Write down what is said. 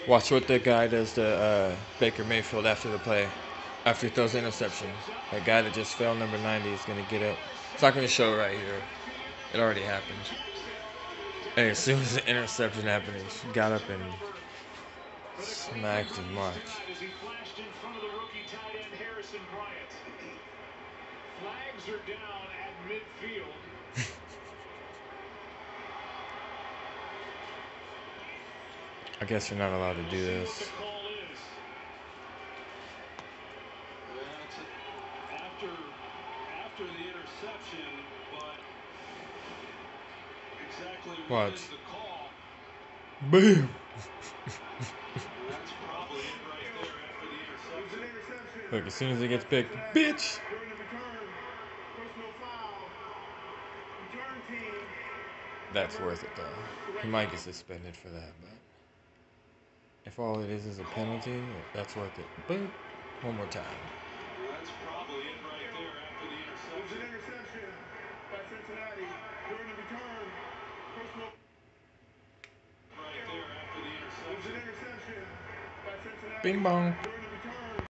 Watch what the guy does to Baker Mayfield after the play, after he throws the interception. That guy that just fell, number 90, is gonna get up. It's not gonna show right here. It already happened. And as soon as the interception happened, he got up and smacked him. Watch. Flags are down at midfield. I guess you're not allowed to do this. After the interception, but exactly what Watch. is the call? Boom. That's probably it right there after the interception. Look, as soon as he gets picked, bitch. That's worth it though. He might get suspended for that, but if all it is a penalty, that's worth it. Boom. One more time. That's probably it right there after the interception. It was an interception by Cincinnati during the return. Personal. Right there after the interception. It was an interception by Cincinnati. Bing bong.